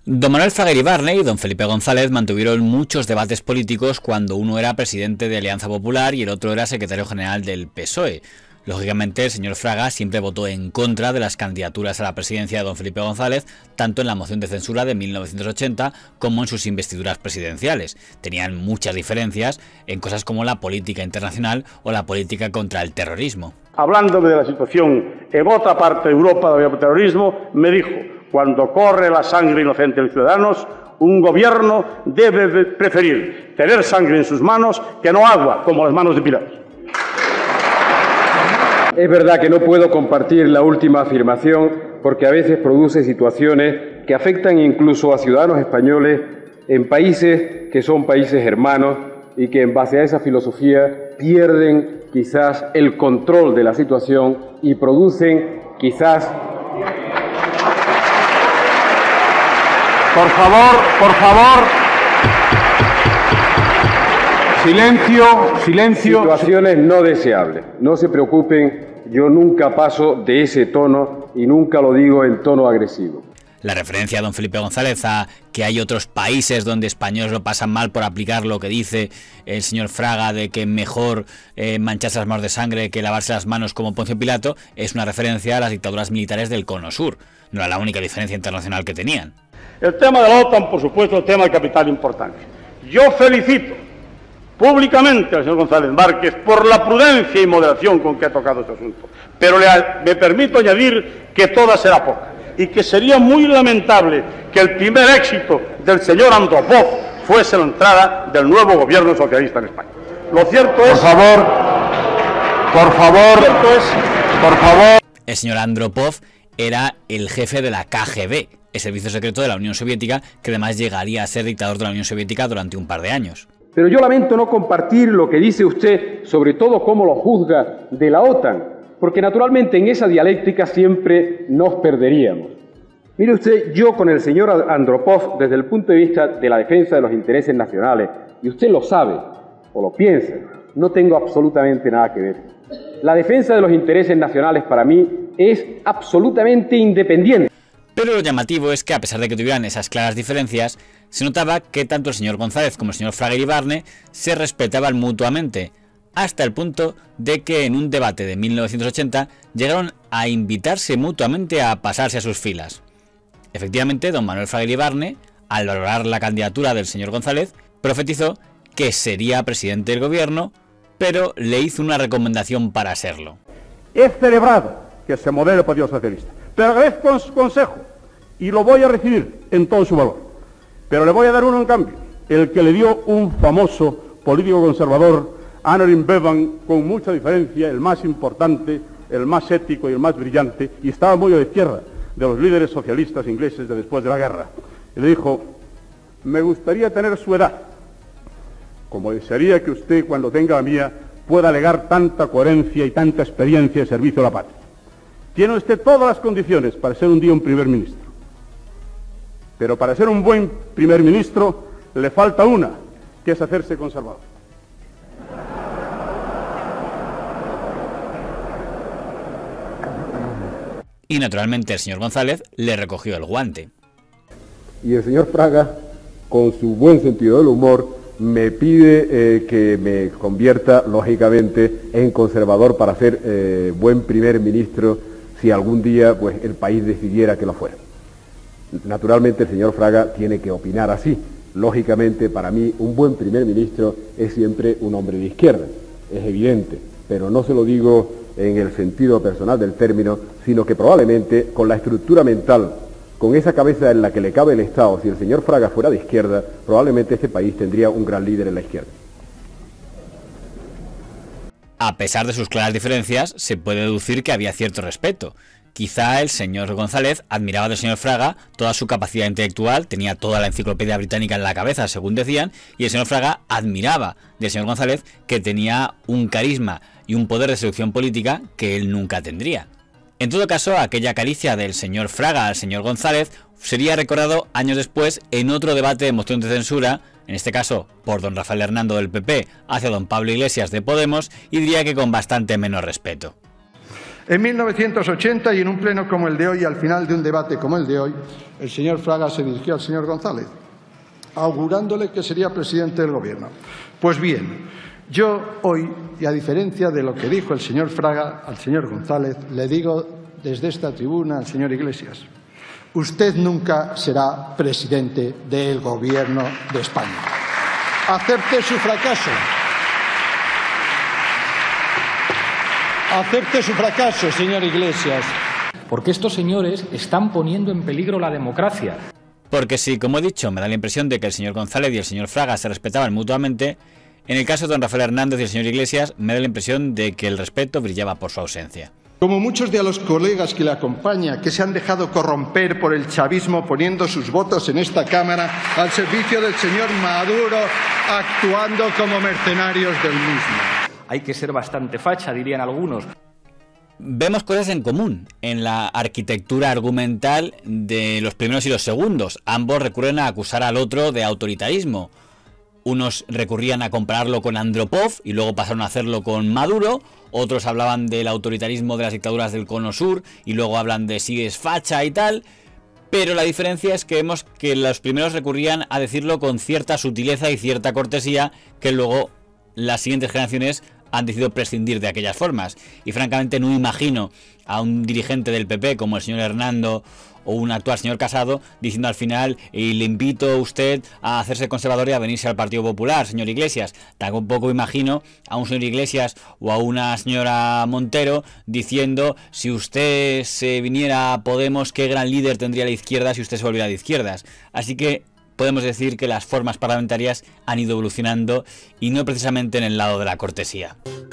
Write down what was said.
Don Manuel Fraga Iribarne y don Felipe González mantuvieron muchos debates políticos cuando uno era presidente de Alianza Popular y el otro era secretario general del PSOE. Lógicamente, el señor Fraga siempre votó en contra de las candidaturas a la presidencia de don Felipe González, tanto en la moción de censura de 1980 como en sus investiduras presidenciales. Tenían muchas diferencias en cosas como la política internacional o la política contra el terrorismo. Hablándome de la situación en otra parte de Europa del terrorismo, me dijo: cuando corre la sangre inocente de ciudadanos, un gobierno debe preferir tener sangre en sus manos que no agua, como las manos de Pilato. Es verdad que no puedo compartir la última afirmación porque a veces produce situaciones que afectan incluso a ciudadanos españoles en países que son países hermanos y que en base a esa filosofía pierden quizás el control de la situación y producen quizás... Por favor. Silencio. Situaciones no deseables. No se preocupen, yo nunca paso de ese tono y nunca lo digo en tono agresivo. La referencia a don Felipe González a que hay otros países donde españoles lo pasan mal por aplicar lo que dice el señor Fraga de que mejor mancharse las manos de sangre que lavarse las manos como Poncio Pilato es una referencia a las dictaduras militares del Cono Sur. No era la única diferencia internacional que tenían. El tema de la OTAN, por supuesto, es un tema de capital importancia. Yo felicito públicamente al señor González Márquez por la prudencia y moderación con que ha tocado este asunto. Pero me permito añadir que toda será poca y que sería muy lamentable que el primer éxito del señor Andropov fuese la entrada del nuevo gobierno socialista en España. Lo cierto es... Por favor. El señor Andropov era el jefe de la KGB, el servicio secreto de la Unión Soviética, que además llegaría a ser dictador de la Unión Soviética durante un par de años. Pero yo lamento no compartir lo que dice usted, sobre todo cómo lo juzga de la OTAN, porque naturalmente en esa dialéctica siempre nos perderíamos. Mire usted, yo con el señor Andropov, desde el punto de vista de la defensa de los intereses nacionales, y usted lo sabe, o lo piensa, no tengo absolutamente nada que ver. La defensa de los intereses nacionales para mí es absolutamente independiente. Pero lo llamativo es que a pesar de que tuvieran esas claras diferencias, se notaba que tanto el señor González como el señor Fraga Iribarne se respetaban mutuamente, hasta el punto de que en un debate de 1980 llegaron a invitarse mutuamente a pasarse a sus filas. Efectivamente, don Manuel Fraga Iribarne, al valorar la candidatura del señor González, profetizó que sería presidente del gobierno, pero le hizo una recomendación para serlo. He celebrado que se modele el Partido Socialista, pero agradezco su consejo y lo voy a recibir en todo su valor. Pero le voy a dar uno en cambio, el que le dio un famoso político conservador, Anorim Bevan, con mucha diferencia, el más importante, el más ético y el más brillante, y estaba muy a la izquierda de los líderes socialistas ingleses de después de la guerra. Y le dijo: me gustaría tener su edad, como desearía que usted, cuando tenga la mía, pueda alegar tanta coherencia y tanta experiencia de servicio a la patria. Tiene usted todas las condiciones para ser un día un primer ministro. Pero para ser un buen primer ministro le falta una, que es hacerse conservador. Y naturalmente el señor González le recogió el guante. Y el señor Fraga, con su buen sentido del humor, me pide que me convierta, lógicamente, en conservador para ser buen primer ministro si algún día pues, el país decidiera que lo fuera. Naturalmente el señor Fraga tiene que opinar así. Lógicamente, para mí, un buen primer ministro es siempre un hombre de izquierda, es evidente, pero no se lo digo en el sentido personal del término, sino que probablemente con la estructura mental, con esa cabeza en la que le cabe el Estado, si el señor Fraga fuera de izquierda, probablemente este país tendría un gran líder en la izquierda. A pesar de sus claras diferencias, se puede deducir que había cierto respeto. Quizá el señor González admiraba del señor Fraga toda su capacidad intelectual, tenía toda la enciclopedia británica en la cabeza, según decían, y el señor Fraga admiraba del señor González que tenía un carisma y un poder de seducción política que él nunca tendría. En todo caso, aquella caricia del señor Fraga al señor González sería recordado años después en otro debate de moción de censura, en este caso por don Rafael Hernando del PP hacia don Pablo Iglesias de Podemos, y diría que con bastante menos respeto. En 1980 y en un pleno como el de hoy, al final de un debate como el de hoy, el señor Fraga se dirigió al señor González, augurándole que sería presidente del Gobierno. Pues bien, yo hoy, y a diferencia de lo que dijo el señor Fraga al señor González, le digo desde esta tribuna al señor Iglesias: usted nunca será presidente del Gobierno de España. Acepte su fracaso. Acepte su fracaso, señor Iglesias. Porque estos señores están poniendo en peligro la democracia. Porque sí, como he dicho, me da la impresión de que el señor González y el señor Fraga se respetaban mutuamente. En el caso de don Rafael Hernández y el señor Iglesias, me da la impresión de que el respeto brillaba por su ausencia. Como muchos de los colegas que le acompañan, que se han dejado corromper por el chavismo poniendo sus votos en esta Cámara al servicio del señor Maduro, actuando como mercenarios del mismo. Hay que ser bastante facha, dirían algunos. Vemos cosas en común en la arquitectura argumental de los primeros y los segundos. Ambos recurren a acusar al otro de autoritarismo. Unos recurrían a compararlo con Andropov y luego pasaron a hacerlo con Maduro. Otros hablaban del autoritarismo de las dictaduras del Cono Sur y luego hablan de si es facha y tal. Pero la diferencia es que vemos que los primeros recurrían a decirlo con cierta sutileza y cierta cortesía, que luego las siguientes generaciones han decidido prescindir de aquellas formas. Y francamente no imagino a un dirigente del PP como el señor Hernando o un actual señor Casado diciendo al final: y le invito a usted a hacerse conservador y a venirse al Partido Popular, señor Iglesias. Tampoco imagino a un señor Iglesias o a una señora Montero diciendo: si usted se viniera a Podemos, qué gran líder tendría la izquierda si usted se volviera de izquierdas. Así que podemos decir que las formas parlamentarias han ido evolucionando y no precisamente en el lado de la cortesía.